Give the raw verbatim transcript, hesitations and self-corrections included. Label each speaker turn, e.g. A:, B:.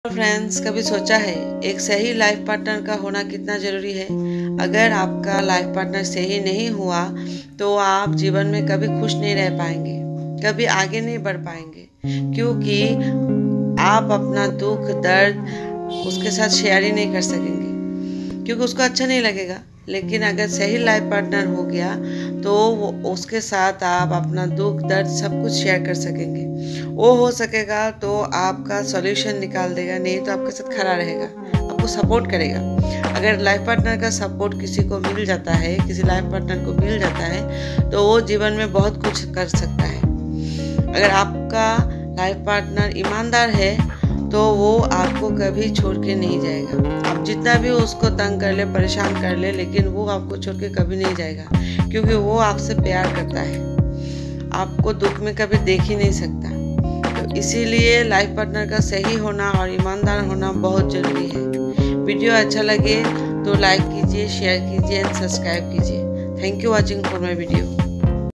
A: Friends, कभी सोचा है एक सही लाइफ पार्टनर का होना कितना ज़रूरी है। अगर आपका लाइफ पार्टनर सही नहीं हुआ तो आप जीवन में कभी खुश नहीं रह पाएंगे, कभी आगे नहीं बढ़ पाएंगे, क्योंकि आप अपना दुख दर्द उसके साथ शेयर ही नहीं कर सकेंगे, क्योंकि उसको अच्छा नहीं लगेगा। लेकिन अगर सही लाइफ पार्टनर हो गया तो वो उसके साथ आप अपना दुख दर्द सब कुछ शेयर कर सकेंगे। वो हो सकेगा तो आपका सॉल्यूशन निकाल देगा, नहीं तो आपके साथ खड़ा रहेगा, आपको सपोर्ट करेगा। अगर लाइफ पार्टनर का सपोर्ट किसी को मिल जाता है, किसी लाइफ पार्टनर को मिल जाता है तो वो जीवन में बहुत कुछ कर सकता है। अगर आपका लाइफ पार्टनर ईमानदार है तो वो आपको कभी छोड़ के नहीं जाएगा। आप जितना भी उसको तंग कर ले, परेशान कर ले, लेकिन वो आपको छोड़ के कभी नहीं जाएगा, क्योंकि वो आपसे प्यार करता है, आपको दुख में कभी देख ही नहीं सकता। तो इसीलिए लाइफ पार्टनर का सही होना और ईमानदार होना बहुत ज़रूरी है। वीडियो अच्छा लगे तो लाइक कीजिए, शेयर कीजिए एंड सब्सक्राइब कीजिए। Thank you watching for my video.